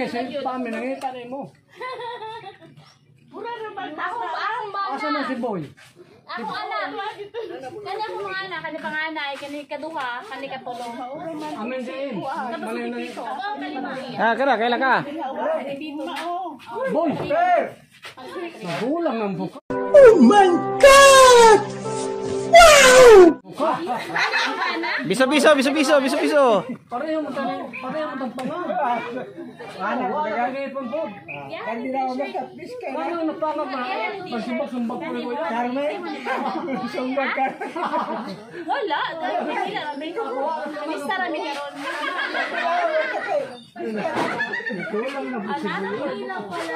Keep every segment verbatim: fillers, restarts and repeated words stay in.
kasi pa amin nangita mo. Mura na ba? Ako ang bata. Asa man si Boy? Ako anak. Kani ako mga anak, kani panganay, kani kaduha, kani katulong. Amin din. Malay na ito. Ah, kara, kailan ka? Boy, sir! Nagulang ng buka. Oh my God! Wow! Biso, biso, biso, biso, biso, biso. Pareho mo tayo, pareho mo tang panga. Ano, kagagay pang po. Hindi na ako magkapis ka. Paano napangag na? Magsumbag-sumbag po ko yan. Carmen? Sumbag ka. Wala, dahil hindi na kami ko. Mista rami karon. Kulang na busi po yun. Anak, ilaw pala.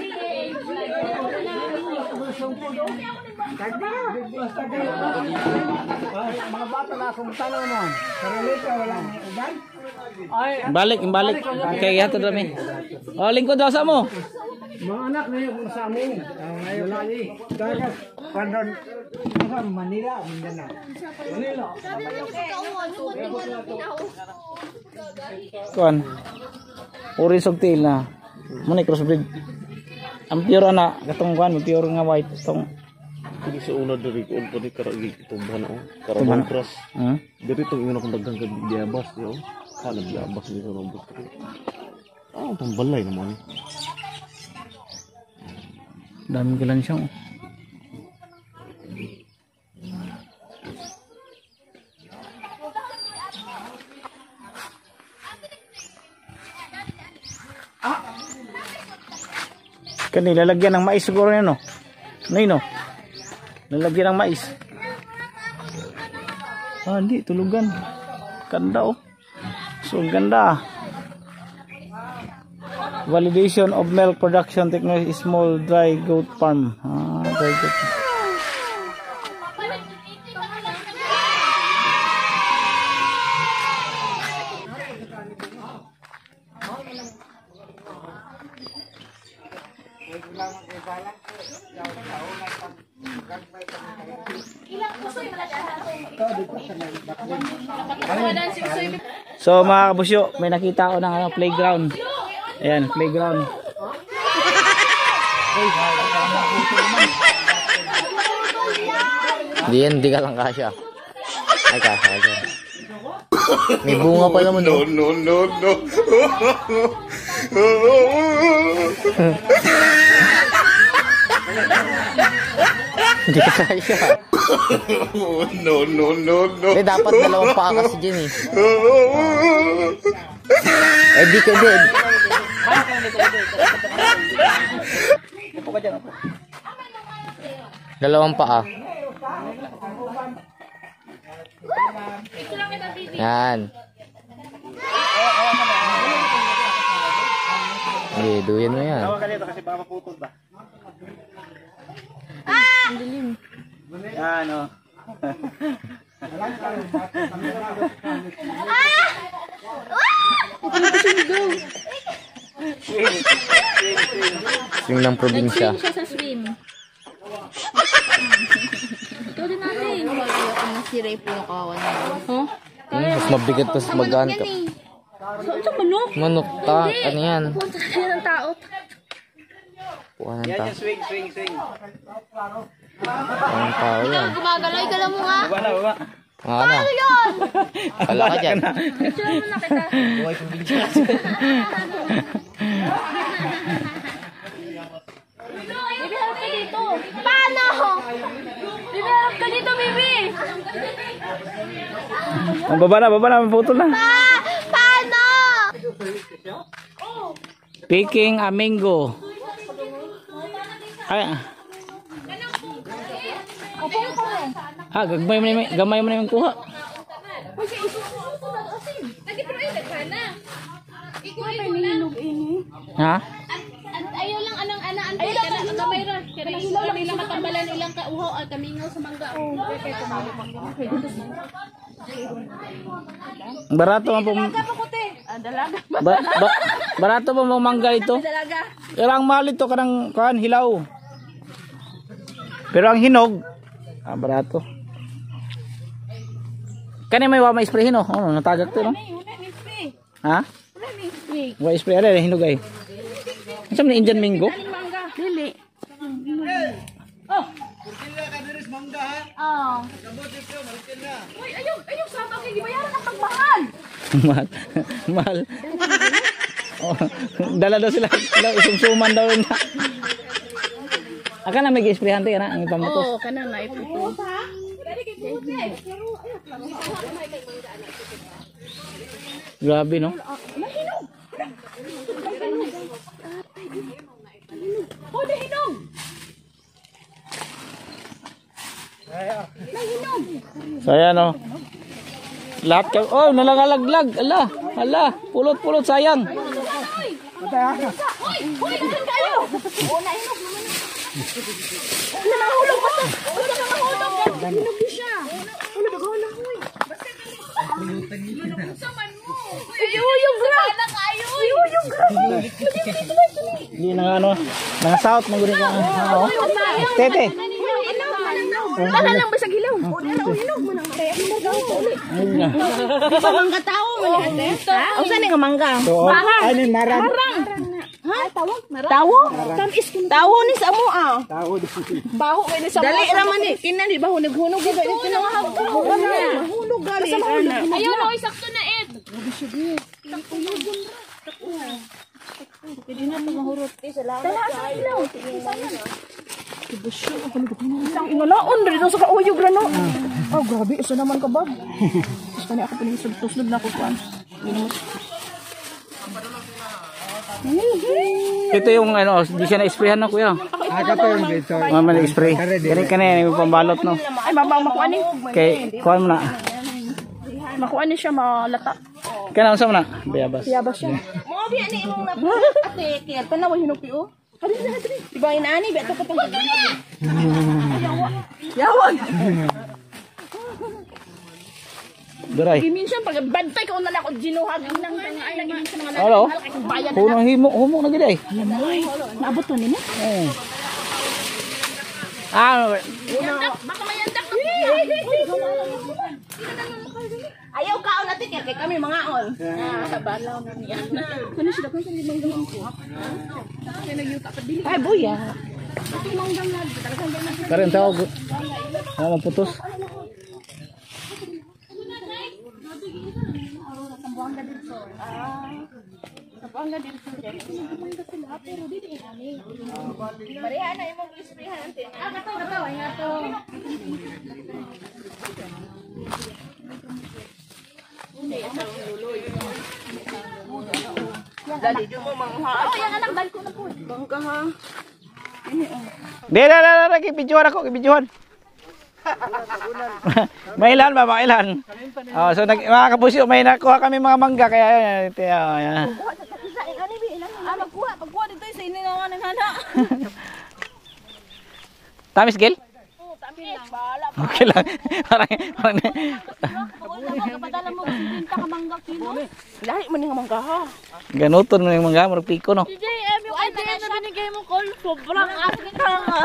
Mga bata na akong tanong naman. Karalita, walang uban? Ay, Balik, balik. Okay, yato dami. Oh, lingkod daw sa mo. mga anak na yung sa amin. Ngayon lagi. Kaya, pandon, Manila, Mindanao. Manila. Kuan. Uri sogtil na. Muna crossbreed. Ang pure na, katong kuan, pure nga white tong. Hindi sa una dari ko po ni karagi tumban o karabang cross. Hmm? Dari tong ingon akong daghan kag diabas yo. Kana diabas dito ng buto. Ah, tambalay naman. Daming kilan siya. Oh. Kanila lalagyan ng mais siguro yan, no? Nay, no? Lalagyan ng mais. Ah, hindi. Tulugan. Ganda, oh. So, ganda. Validation of milk production technology small dry goat farm. Ah, dry goat. So mga kabusyo, may nakita ako ng ano, playground. Ayan, playground. Hindi yan, hindi ka lang kasya. Ay, kasya, kasya. May bunga pa naman. No, no, no, no. Hindi ka kasya. No, no, no, no. Eh, dapat dalawang paa kasi dyan eh. Eh, di ka din. Dalawang paa. Yan. Eh, duyan mo yan. Kasi baka maputol ba? Ah! Ang dilim. Yan, o. Ah! Swing ng probinsya. Nag-swim siya sa swim. Ikaw din natin. Ako na si Ray po yung kawawan na. Huh? Hmm, mas mabigat pa sa maganta. Saan sa manok? Manok ta, ano yan? Punta siya ng tao. Puwan ng tao. Swing, swing, swing. Puwan ng tao yan. Gumagalaw ka lang mo nga. Baba na, baba. Mga ano? Ano yun? Wala ka dyan. Picture mo na kita. Buhay probinsya. Bibi, harap ka dito. Paano? Bibi, harap ka dito, Bibi. Ang baba na, baba na, maputol na. Pa! Paano? Picking a mango. Ay, Opo ko mo. ah, gamay mo na, gamay mo na yung kuha. Kasi isususo na asin. Nag-ipro ay nagkana. Ikaw ay ninog ini. Ha? Ayaw lang anang ana antay kana gamay ra. Kaya ilang ilang katambalan ilang kauhaw at kamingaw sa mangga. Barato man po. Dalaga. Ba, ba, barato po mo mangga ito. Dalaga. Ilang mahal ito kanang kan hilaw. Pero ang hinog, ah, barato. Kani may wa may spray no? Oh, natagak to no. Ha? Wa spray ada hinog ay. Asa man Indian mango? Dili. Oh. Oh. Uy, ayaw, ayaw sa akin gibayaran ang pagmahal. Mahal. Mahal. Oh, dala daw sila. Sila isumsuman daw na. Aka na may gi-sprayhan tayo na ang pamutos. Oo, kana na iputo. Grabe no. Hoy, hinog. So ayan o. Lahat ka. Oh, nalangalaglag. Ala. Ala. Pulot-pulot sayang. Hoy, hoy, dagan kayo. Oo, nahinog naman. Wala nahulog pa to. Wala nahulog. Hinog din siya. Wala nahulog. Hoy. Basta ka. Saman mo. Iyuyog gra. Sana kayo. Iyuyog gra. Hindi na ano. Nangasahot. Magunin ka. Oo. Tete. Wala lang ba sa gilaw? O, hinog mo nang kaya. Ayun nga. Di pa mangga tao. Ha? O, saan yung mangga? Ano yung marang? Ha? Tawag? Tawo? Tamis kun tawo ni sa amo ah. Tao di. Baho kay ni sa amo. Dali ra man ni kinan di baho naghunog gid ito tinawag ko. Hulog gali ana. Ayaw no isakto na it. Pwede na mahurot kay salamat. Sa ilaw. Kibusyo ako nagpuno. Ingalaon dito sa kauyog ra no. Oh grabe isa naman ka ba? Gusto ni ako pinisod-tusod na ko kan. Ito yung ano, di siya na-sprayan na kuya. Aga pa yung dito. Mama na-spray. Ganun ka na yung pambalot no. Ay babang makuha ni. Kay, kuha mo na. Makuha ni siya malata. Kaya na, mo na. Bayabas. Yabas siya. Mo biya ni imong na ate kaya tanaw hinog piu. Hadi na hadi. Iba inaani beto pa tong. Yawag. Duray. Minsan pag bantay ka una na ako ginuhag nang ay nang minsan mga Hello? mahal kay kung bayan. Puno himo, humo na gid ay. Naabot to nimo. Oo. Ah, Baka mayandak. Ayaw ka on natin kay kami mga on. Ah, balaw na niya. Kano sila kung saan limang gamang ko? Kaya nagyuta pa dili. Ay buya. Limang gamang talaga. karon tawag. Oh, maputos. Kapangga din sa pero dili ani. Pareha na imong isprihan antin. Ah, gato gato ay gato. Dali di mo mangha. Oh, yang anak dal ko na po. Bangka ha. Di, di, di, di, kipidyohan ako, kipidyohan. Mailan ba, mailan? Oh, so, nag, mga kabusyo, may nakuha kami mga mangga, kaya yan, ito yan. Ah, magkuha, magkuha dito sa inyo nga nang hana. Tamis, Gil? Oo, tamis. Bahala. Okay lang. Parang, parang, Kapadala mo binta ka mangga kilo. Lahi man nga mangga ha. ganuton mo yung mangga, marang piko, no? D J M yung ay na binigay mo call sobrang akin ka nga.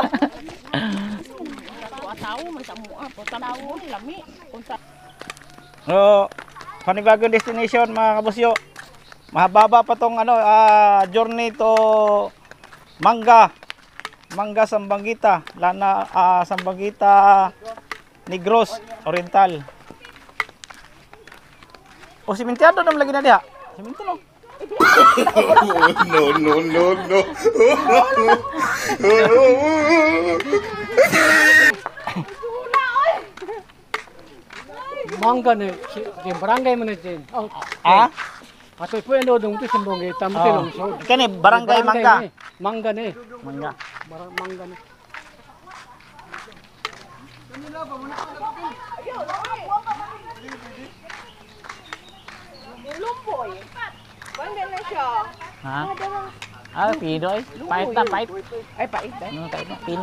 Tao man sa mua, po tao lami. Unsa? So, panibagong destination, mga kabusyo. Mahababa pa tong ano, ah, journey to Mangga. Mangga Sambanguita, Lana ah, Sambanguita Negros Oriental. O simentyado naman lagi na diha. Simento no. no, no, no, no. Mangga ni, di barangay mo na din. Ah? Atoy po ano dong sa bongge tamo Oh. tilong so. Kani barangay Mangga. ni, Mangga ni. Mangga. Barang mangga ni. Lumboy. Bangga na siya. Ha? Ah, pido ay. Pait na, pait. Ay pait eh. Ano tayo? Pino.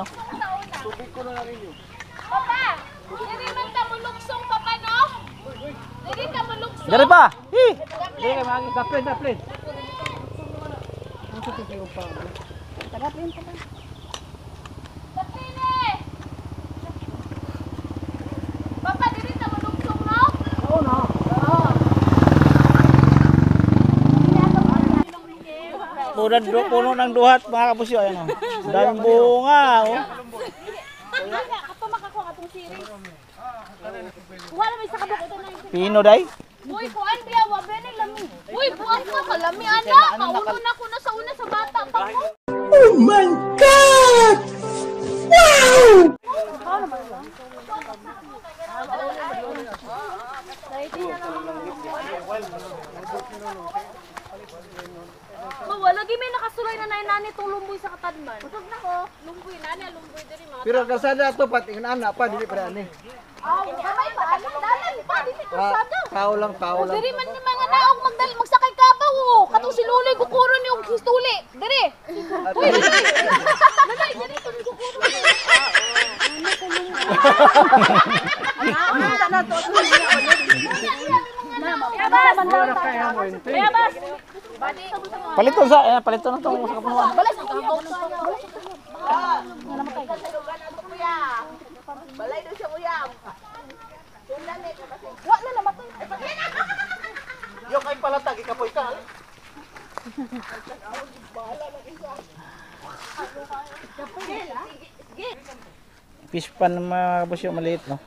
Papa, dili man ta muluksong papa no? Dili ka muluksong. Dari pa. Hi. Di ka magi kaplen kaplen. Tagapin pa. Tapine. Papa, dili ta muluksong no? Oo na. Oo. Dili ato puno, puno ng duhat mga kabusyo. Ayan o. Daming bunga o. Ato makakuha ka itong siri. Kuha naman sa kabukutan na ito. Pino day? Uy, kuhaan biya, wabe na lami. Uy, kuhaan ka, kalami anak. Maulo na ko na sa una sa bata pa mo. Oh my God! Wow! Mawa, lagi may nakasulay na nani itong lumboy sa katadman. Usog na ko. Lumboy, nani, lumboy diri mga. Pero kasada to pati anak pa dili pa ani. Aw, kamay pa, dalan pa, dili ko sada. Tao lang, tao lang. Diri man ni mga naog magdal magsakay kabaw oh. Katong siluloy kukuron yung histuli. Diri. Uy. Nanay, diri to kukuron. Ano ka na to? Bayabas. Paliton sa, eh, paliton na itong sa kapunuan. Balay sa kabaw. Balay daw siya uyab. Wa na namatay. Yo kay palatag ikapoy ka. Fish pan mga kabusyo, maliit no.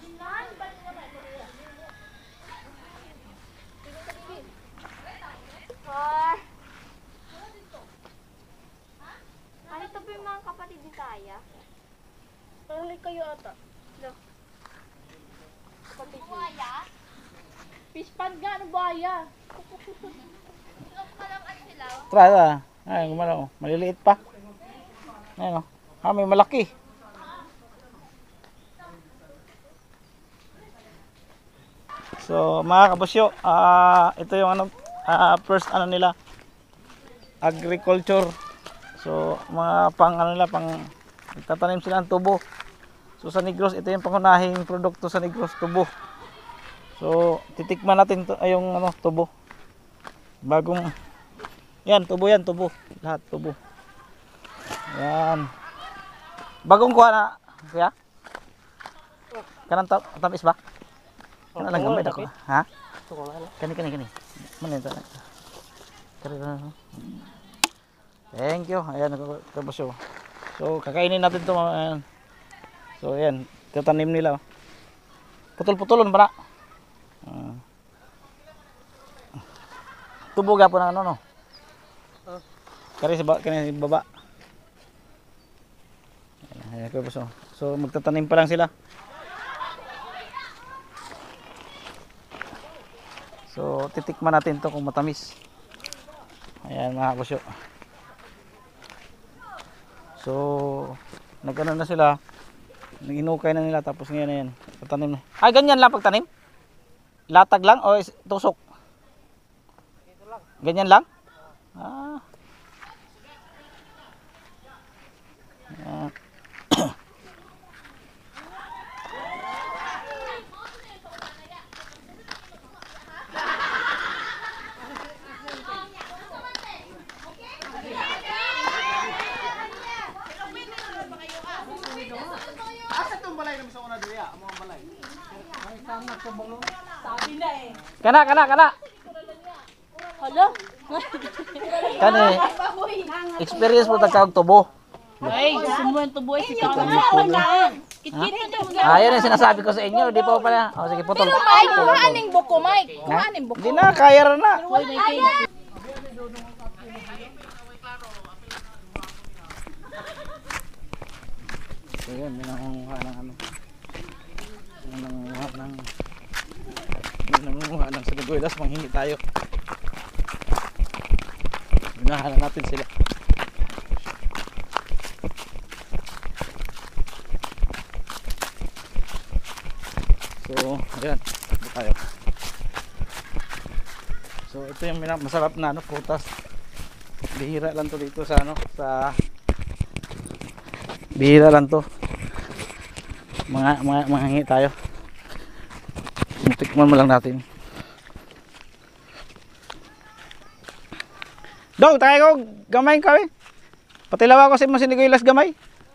Ano ito ba yung mga kapatid ni Kaya? Parang kayo ata. No. Kapatid buhaya? Fish pan nga, ano buhaya? Tara, tara. Ay, gumalaw. Maliliit pa. Ayun o. Ah, may malaki. So, mga kabusyo, ah ito yung ano, ah, first ano nila, agriculture. So, mga pang ano nila, pang nagtatanim sila ng tubo. So, sa Negros, ito yung pangunahing produkto sa Negros, tubo. So, titikman natin to, ay, yung ano, tubo. Bagong, yan, tubo yan, tubo. Lahat, tubo. Yan. Bagong kuha na, kuya? Kanang ta tamis ba? Kanang lang gamay ako. Ha? Kani, kani, kani. Mana ito? Kani, kani. Thank you. Ayan, kabusyo. So, kakainin natin ito. Ayan. So, ayan. Tatanim nila. Putol-putulon ba na? Uh. Tubo po ng ano, no? Kani sa baba. Kani sa baba. Ayan, kabusyo. So, magtatanim pa lang sila. So, titikman natin to kung matamis. Ayan mga kabusyo. So, nagano na sila. Naginukay na nila tapos ngayon na yan. Tatanim na. Ay, ganyan lang pagtanim? Latag lang o tusok? Ganyan lang? Ah. Ayan. Kana, kana, kana. Hala? Kani, experience mo tagkawag tubo. Ay, sumuan to boy si Kaya. Kit-kit na. Ah, yan ang sinasabi ko sa inyo. Di pa pala. O, sige, putol. Ay, kuhaning buko, Mike. Kuhaning buko. Hindi na, kaya rin na. So, yun, may nangunguha ng ano. May nangunguha ng... May nangunguha ng siniguelas. Manghingi tayo. Hinahala natin sila. So, ayan. Ito tayo. So, ito yung masarap na ano, prutas. Bihira lang to dito sa ano, sa bihira lang to. Mga mga manghingi tayo. Tikman mo lang natin. Dong, tayo ko gamay ka eh. Patilawa ko sa mga siniguelas gamay.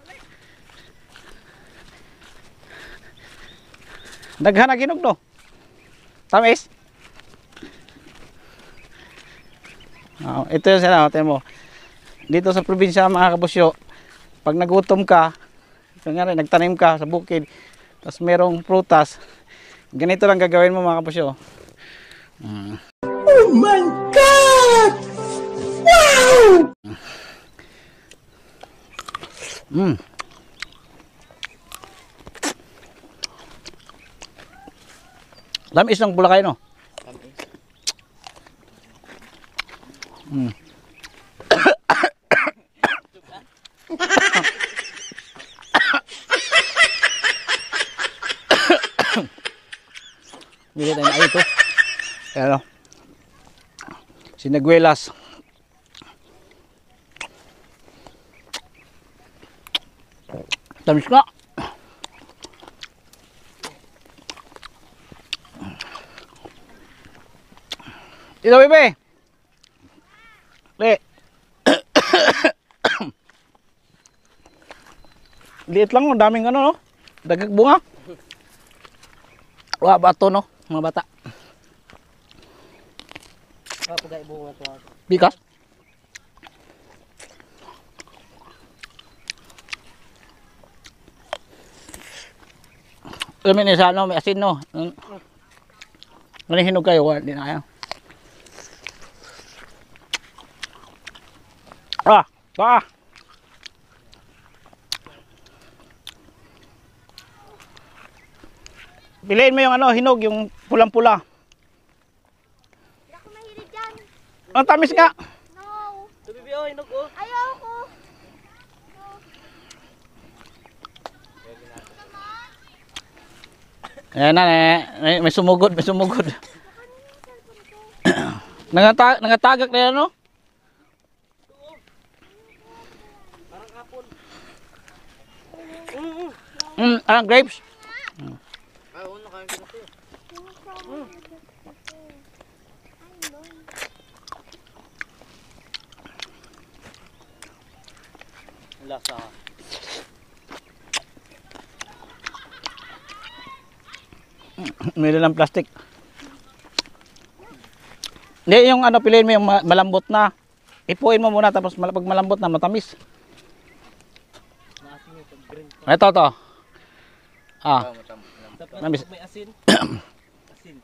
Daghan na ginog no. Tamis. Oh, ito yung sila, tingnan mo. dito sa probinsya mga kabusyo, pag nagutom ka, kunyari nagtanim ka sa bukid, tapos merong prutas, ganito lang gagawin mo mga kabusyo. Mm. Oh my God! Wow! Mm. Lamis ng Bulacay, no? Mm. Bili tayo na ito. Ano? Sinagwelas. Tamis ka. Ito, bebe. Le. Liit lang, oh, daming ano, no? Dagag bunga. Wah, bato, no? Mga bata. Ah, pagay bunga to. Bikas. Alam niyo sa ano, may asin, no? Ano hinog kayo? Hindi na kayo. Ah, ah. Piliin mo yung ano, hinog, yung pulang-pula. Hindi ako mahilig dyan. Ang tamis nga. No. Bibi, oh, hinog, oh. Ayoko. Ayan na, may, may sumugod, may sumugod. Nangata, nangatagak na yan, no? Parang kapon. Mm, ah, grapes. Ah, una kain ko na siya. Lasa. May lang plastic. Hindi, yung ano, piliin mo yung ma- malambot na. Ipuin mo muna, tapos mal- pag malambot na, matamis. Ito, to. Ah, matamis. May asin. Asin.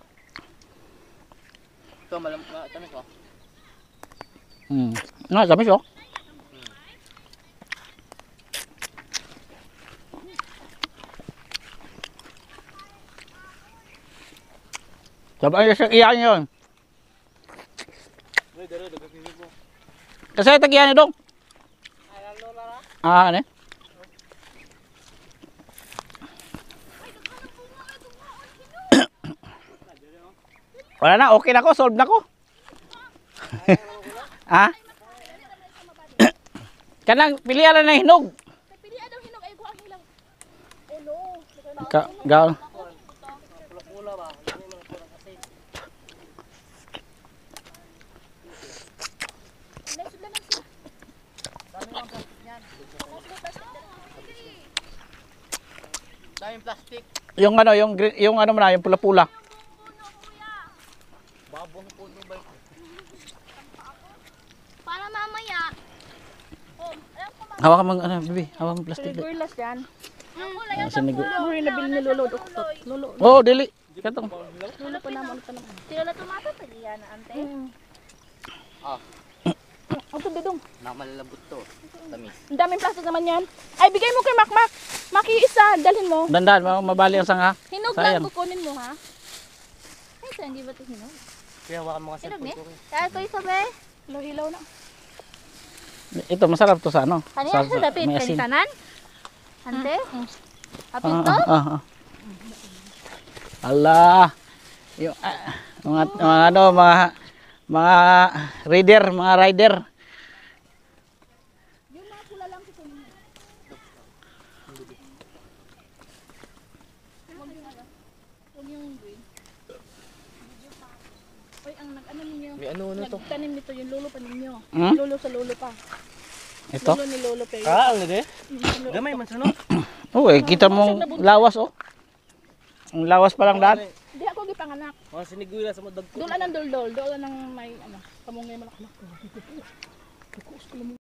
Ito, malam, tamis ko. Hmm. Nga, tamis, oh. Sabay siya iyan yun. Kasi tagihan niyo dong. Ah, ano? Wala na, okay na ko, solve na ko. Ha? Kanang pilihan na ng hinog. Pilihan daw hinog ay buang hilang. Oh no. Ka, gaw. Pula-pula ba? Ano yung mga kurang asin? Daming plastic. Yung ano, yung green, yung ano mo na, yung pula-pula. Babong puno ba ito? Para mamaya. Oh, alam ko mamaya. Hawakan mo ano, bibi, hawakan mo plastic. Sinigulas yan. Ah, sinigo. Lolo, nabili ni Lolo. Doktot. Lolo. Oh, dili. Katong. Lolo pa naman. Ulit pa naman. Tila tomato pa diyan, ante. Ah, Ang tubidong. nakamalabot to. Tamis. Ang daming plastic naman yan. Ay, bigay mo kay Makmak. Maki isa, dalhin mo. Dandan, mabali ang sanga. Hinog Sayang. lang, kukunin mo ha. Ay, saan, hindi ba ito hinog? Kaya hawakan mo kasi Hinog ni? po. Kaya ko isa ba eh. Hilaw-hilaw na. Ito masarap to sa ano? Ano yan sa dapit? may asin. Kanitanan? Ante? Apit Ah, to? ah, ah, ah. Allah. Yung ah, mga, mga ano, mga mga rider, mga rider. Yung mga pula lang kukunin mo. Huwag yung green. Uy, ang nag-ano ninyo? May ano ano to? Nagtanim nito yung lolo pa ninyo. Hmm? Lolo sa lolo pa. Ito. Lolo ni lolo pa yun. Ah, ano de? Lolo. Gamay man sunod. Oh, eh, kita mong lawas oh. Ang lawas pa lang daan. Di ako gipanganak. Mga siniguila sa madag ko. Doon ang duldol. Doon ang may ano, kamungay malakmak.